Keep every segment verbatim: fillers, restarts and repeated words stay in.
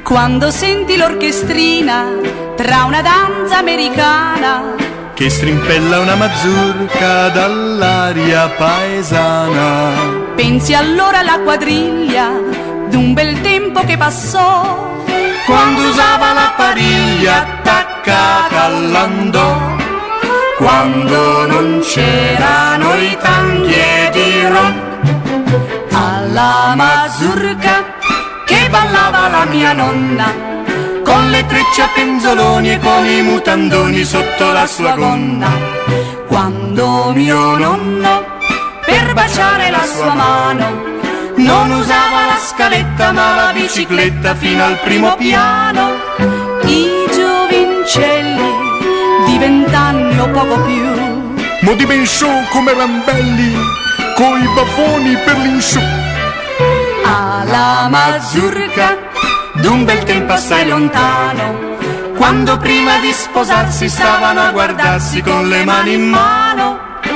Quando senti l'orchestrina tra una danza americana che strimpella una mazurka dall'aria paesana, pensi allora alla quadriglia d'un bel tempo che passò, quando usava la pariglia attaccata all'andò, quando non c'erano i tanghi ed i rock, alla mazurka che ballava la mia nonna, con le trecce a penzoloni e con i mutandoni sotto la sua gonna. Quando mio nonno per baciare la sua mano non usava la scaletta ma la bicicletta fino al primo piano, i giovincelli di vent'anni o poco più, mo di ben show come Rambelli, coi baffoni per l'insù, alla mazurka d'un bel tempo assai lontano, quando prima di sposarsi stavano a guardarsi con le mani in mano.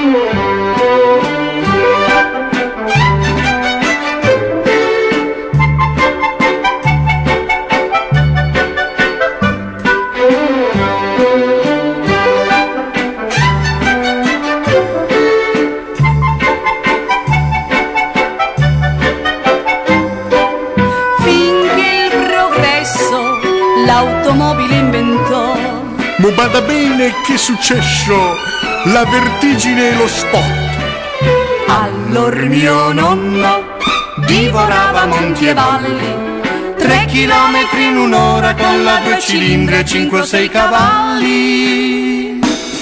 l'automobile inventò. Ma bada bene che è successo, la vertigine e lo sport. Allora mio nonno divorava monti e valli, tre chilometri in un'ora con la due cilindri e cinque o sei cavalli.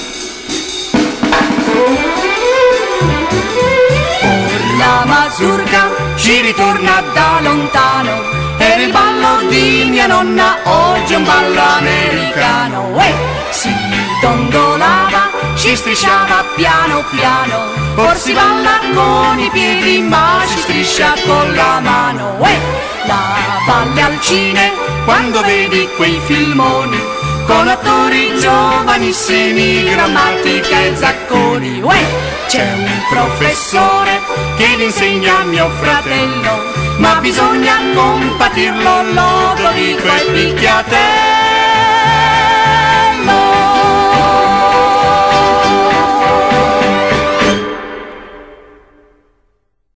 Or la mazurka ci ritorna da lontano, era il ballo di mia nonna, oggi è un ballo americano. Uè, si dondolava, ci strisciava piano piano, or si balla con i piedi ma si striscia con la mano. Uè, la balli al cine quando vedi quei filmoni con attori giovanissimi, grammatica e zacconi. Uè, c'è un professore che gli insegna a mio fratello, fratello, ma bisogna compatirlo, lo dico e picchiate.